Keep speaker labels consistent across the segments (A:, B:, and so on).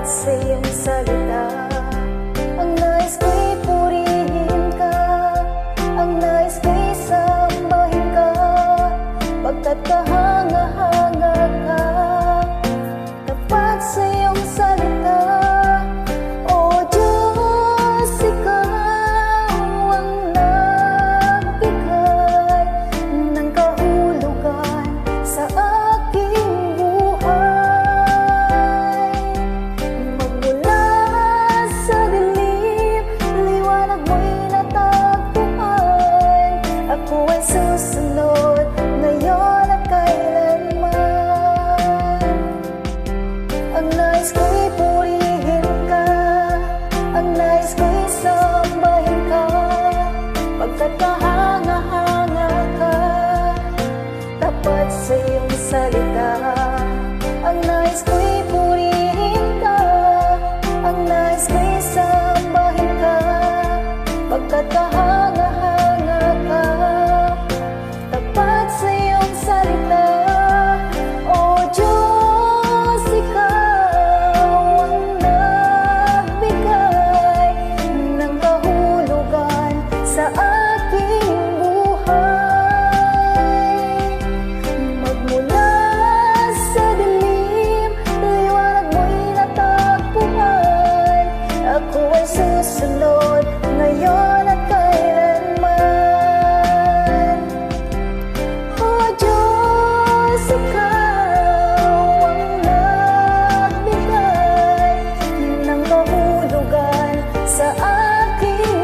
A: sa iyong salita. Ang nais ko'y purihin ka, ang nais ko'y sambahin ka, pagkat kahanga-hanga ka, tapat sa iyong salita. O Diyos, ikaw ang nagbigay ng kahulugan sa aking buhay. Magmula sa dilim, liwanag mo'y natagpuan. Ako ay susunod ngayon at kailanman. Ang nais ko'y purihin ka, ang nais ko'y sambahin ka, pagkat kahanga-hanga ka, tapat sa iyong salita. Ang nais ko'y purihin ka, ang nais ko'y sambahin ka, pagkat kahanga-hanga ka, tapat sa iyong salita. O Diyos, ikaw ang nagbigay ng kahulugan sa aking buhay. Magmula sa dilim, liwanag mo'y natagpuan. Ako ay susunod ngayon at kailanman. O Diyos, ikaw ang nagbigay ng kahulugan sa aking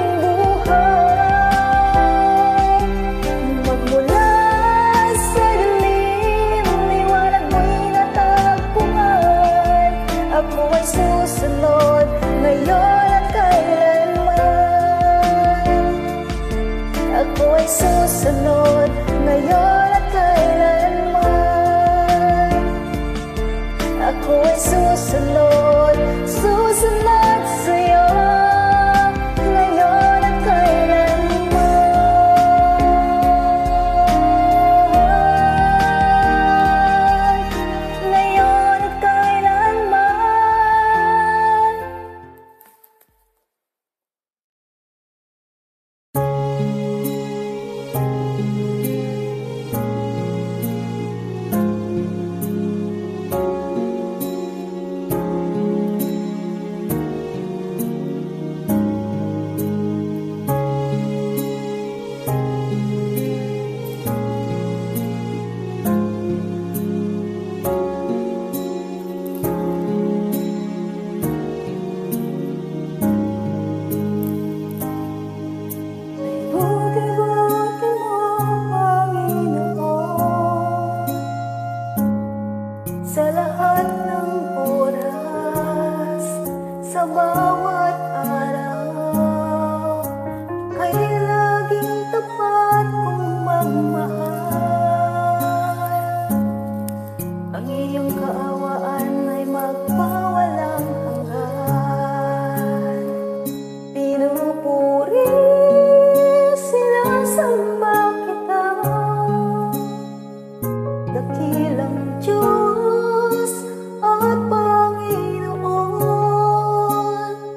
A: buhay. Magmula sa dilim, liwanag mo'y natagpuan. Ako ay susunod ngayon at kailanman. Ako ay susunod ngayon at kailanman. Ako ay susunod, susunod sa'yo ngayon at kailanman. Ngayon at kailanman. Buti-buti mo, Panginoon, sa lahat ng oras, sa bawat araw, kay laging tapat kong magmahal. Ang iyong kaawaan ay magpawalang hanggan. Pinupuri, sinasamba kita, dakilang Diyos at Panginoon.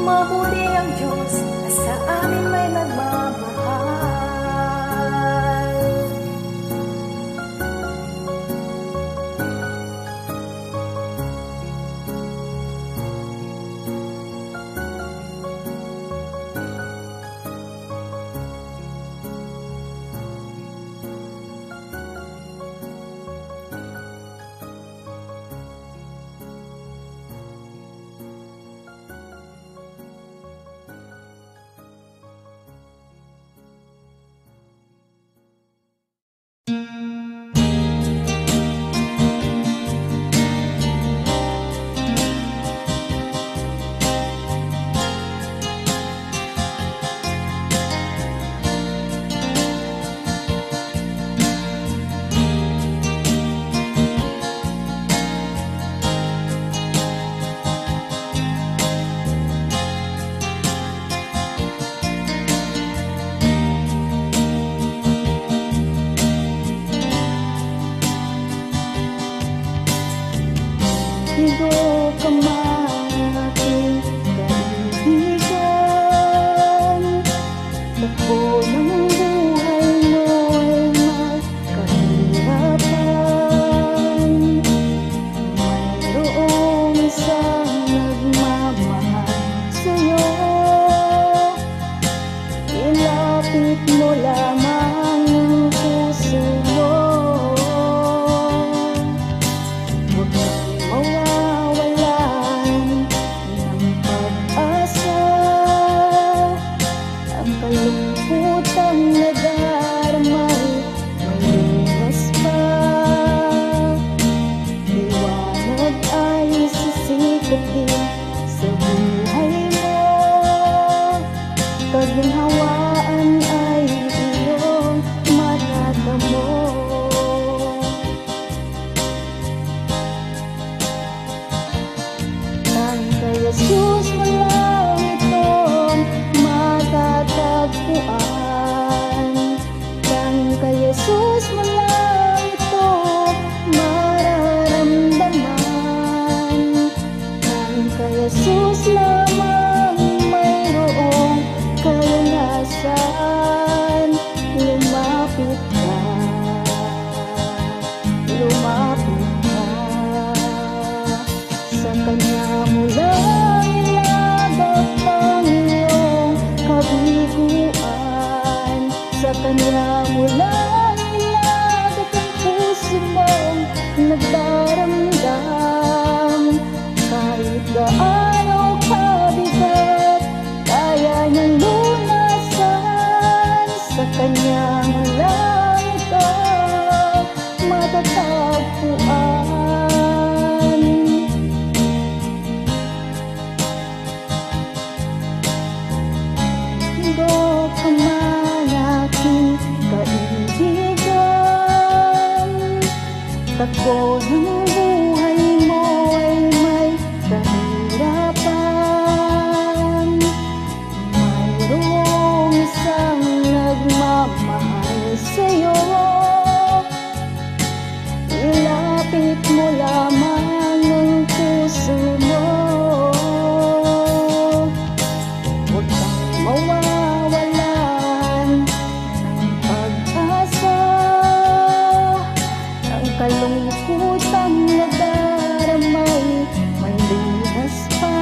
A: mahuli ang Diyos na sa amin may nagmamahal. Higo ka man aking kaibigan, takbo ng buhay mo'y may kahirapan. Mayroong isang nagmamahal sa'yo, ilapit mo lamang ang puso mo. Huwag kang mawawalan ng pag-asa, ang kalungkutang nadarmay may lunas pa. Liwanag ay sisikat din sa buhay mo, kaginhawaan ay iyong matatamo. Kay Jesus mo lang itong matatagpuan. Kay Jesus mo lang ito mararamdaman. Kay Jesus lamang mayroong kalinasan. Lumapit ka, lumapit ka. Sa Kanya mo lang ilagak ang iyong kabiguan. Sa Kanya mo lang ilagak ang puso mong nagdaramdam. Kahit gaano kabigat, kaya niyang lunasan. Sa Kanya mo lang ito matatagpuan. Higo ka man aking kaibigan, takbo ng buhay mo ay may kahirapan. Mayroong isang nagmamahal sa'yo, ilapit mo lamang ang puso mo. Huwag kang mawawalan ng pag-asa, ang kalungkutang nadaramay may lunas pa.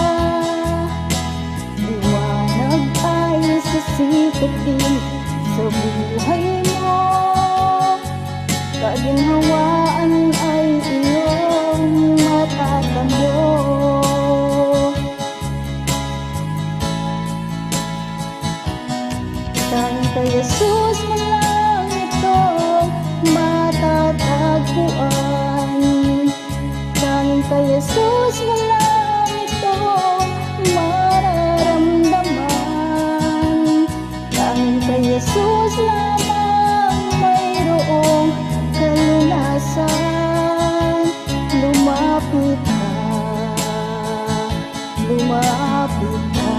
A: Liwanag ay sisikat din sa buhay mo, kaginhawaan ay iyong matatamo. Kay Jesus mo lang ito matatagpuan. Kay Jesus mo lang ito mararamdaman. Kay Jesus lamang mayroong kalunasan. Lumapit ka, lumapit ka.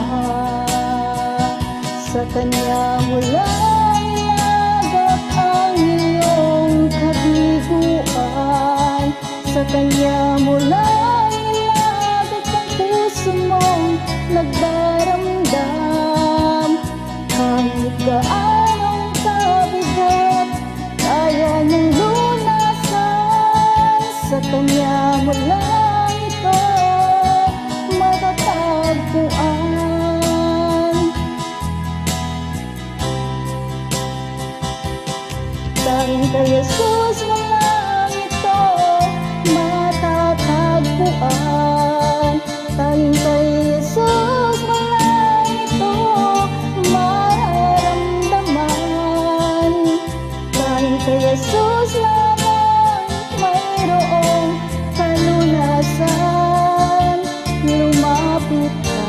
A: Sa Kanya mo lang ilagak ang iyong kabiguan. Sa Kanya mo lang ilagak ang puso mong nagdarasal. Tanging kay Jesus na lang ito matatagpuan. Tanging kay Jesus na lang ito mararamdaman. Tanging kay Jesus lamang mayroong kalunasan. Lumapit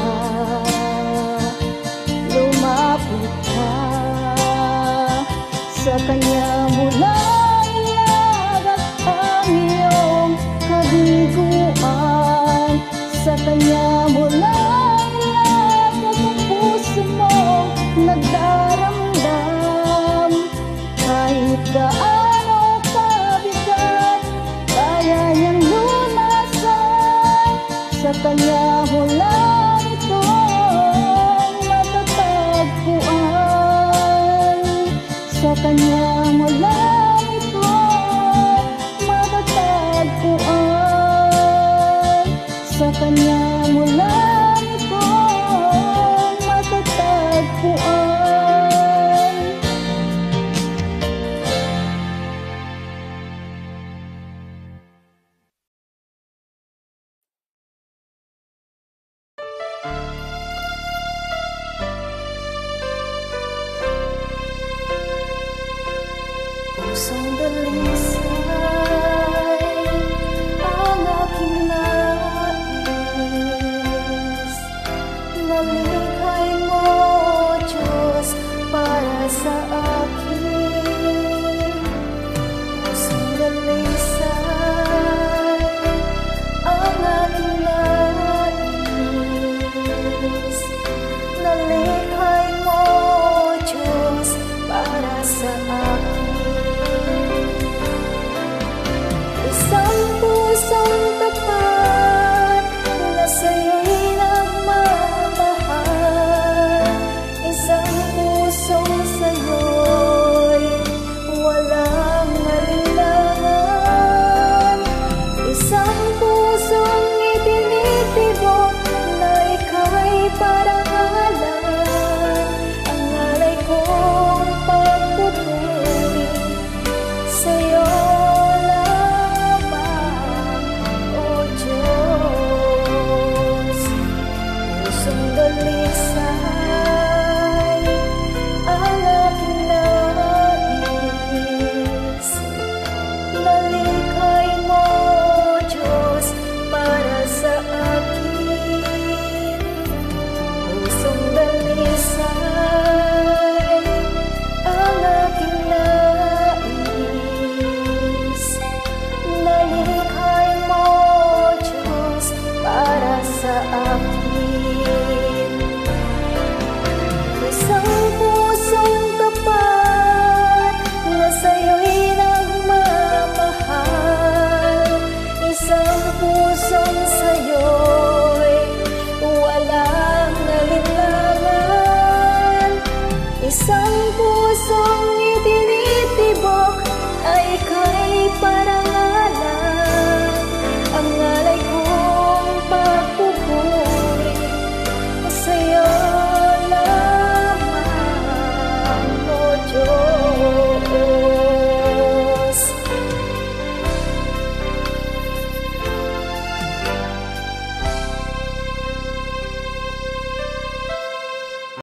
A: ka sa Kanya mo lang ilagak ang iyong kabiguan. Sa Kanya mo lang ilagak ang puso mo nagdaramdam. Kahit gaano kabigat, kaya niyang lunasan. Sa Kanya mo lang ito matatagpuan. Sa Kanya mo lang ito matatagpuan. Sa Kanya mo lang ito matatagpuan. Pusong dalisay ang aking nais. Nalikhay mo, Diyos, para sa akin. Pusong dalisay ang aking nais. Nalikhay mo, Diyos, para sa akin. Isang pusong tapat na sa'yo'y nagmamahal. Isang pusong sa'yo'y walang alinlangan. Isang pusong itinitibok na ika'y parang alam. Ang alay kong pagpupuri sa'yo Diyos. Pusong dalisay